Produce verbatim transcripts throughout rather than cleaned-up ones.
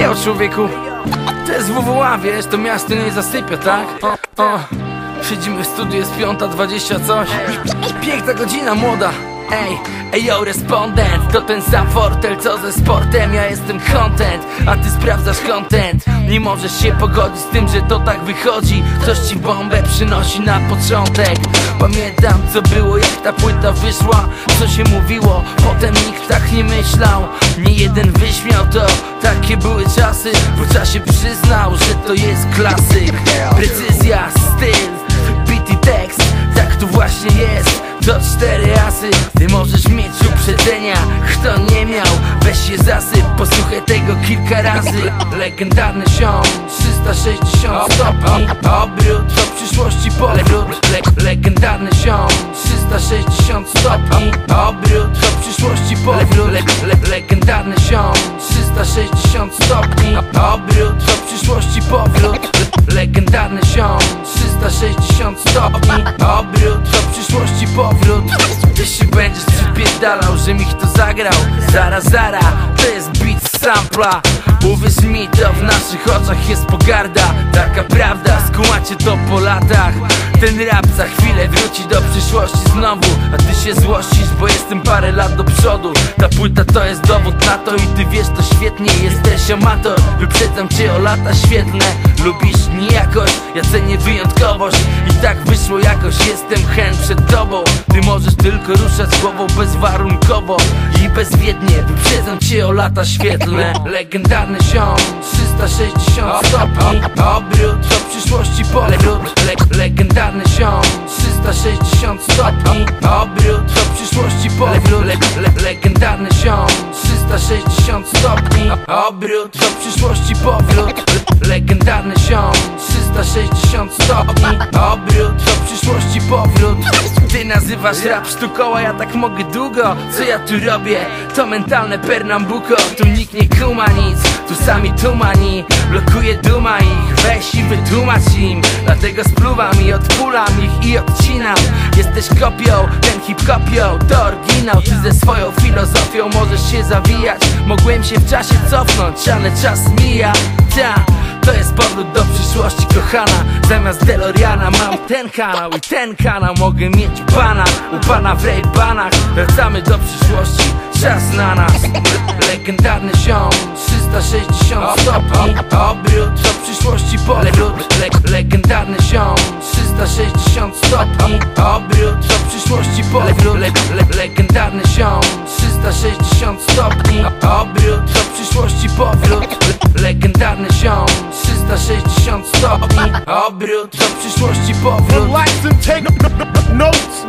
Hejo człowieku, to jest W W A, wiesz, to miasto nie zasypia, tak? O, o. Siedzimy w studiu, jest piąta dwadzieścia coś. Piękna godzina, młoda. Ej, ej yo, respondent. To ten sam fortel, co ze sportem. Ja jestem content, a ty sprawdzasz content. Nie możesz się pogodzić z tym, że to tak wychodzi. Ktoś ci bombę przynosi na początek. Pamiętam, co było, jak ta płyta wyszła. Co się mówiło, potem nikt tak nie myślał. Nie jeden wyśmiał to, takie były czasy. Po czasie przyznał, że to jest klasyk. Precyzja, styl, beat i tekst. Tak to właśnie jest. To cztery asy, ty możesz mieć uprzedzenia. Kto nie miał, weź się zasyp. Posłuchaj tego kilka razy. Legendarny ziom, trzysta sześćdziesiąt stopni. Obrót, do przyszłości powrót. Le legendarny ziom, trzysta sześćdziesiąt stopni. Obrót, do przyszłości powrót. Le le legendarny ziom, trzysta sześćdziesiąt stopni. Obrót, do przyszłości powrót. Le legendarny ziom, trzysta sześćdziesiąt stopni. Obrót, do przyszłości powrót. Jeśli będziesz przypierdalał, że mi kto zagrał, zara zara, to jest beat z sampla. Uwierz mi, to w naszych oczach jest pogarda. Taka prawda, skumacie to po latach. Ten rap za chwilę wróci do przyszłości znowu. A ty się złościsz, bo jestem parę lat do przodu. Ta płyta to jest dowód na to i ty wiesz to świetnie. Jesteś amator, wyprzedzam cię o lata świetlne. Lubisz nijakość, ja cenię wyjątkowość. I tak wyszło jakoś, jestem chęt przed tobą. Ty możesz tylko ruszać głową bezwarunkowo i bezwiednie. Wyprzedzam cię o lata świetlne. Legendarny ziom, trzysta sześćdziesiąt stopni. Obrót, do przyszłości powrót. Le legendarny ziom, trzysta sześćdziesiąt stopni. Obrót, do przyszłości powrót. Le le legendarny ziom, trzysta sześćdziesiąt stopni. Obrót, do przyszłości powrót. Le legendarny ziom, trzysta sześćdziesiąt stopni. Obrót, do przyszłości powrót. Ty nazywasz rap sztuką, a ja tak mogę długo. Co ja tu robię? To mentalne pernambuco. Tu nikt nie kuma nic, tu sami tumani. Blokuje duma ich, weź i wytłumacz im. Dlatego spluwam i odpulam ich i odcinam. Jesteś kopią, ten hip-hopią to oryginał. Ty ze swoją filozofią możesz się zawijać. Mogłem się w czasie cofnąć, ale czas mija. Ta, to jest powrót do przyszłości, kochana. Zamiast DeLoreana mam ten kanał i ten kanał mogę mieć pana. U pana w rejbanach wracamy do przyszłości, czas na nas. Le legendarny ziom, trzysta sześćdziesiąt stopni. Obrót, do przyszłości powrót. Le legendarny ziom, trzysta sześćdziesiąt stopni. Obrót, do przyszłości powrót. Le le legendarny ziom, trzysta sześćdziesiąt stopni. Obrót, do przyszłości powrót. Le legendarny ziom, trzysta sześćdziesiąt stopni. Obrót, do przyszłości powrót. Relax and take notes.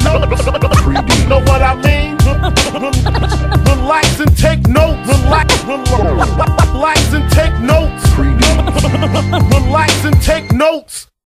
Know what I mean? Relax and take notes. Relax, relax and take notes. Relax and take notes.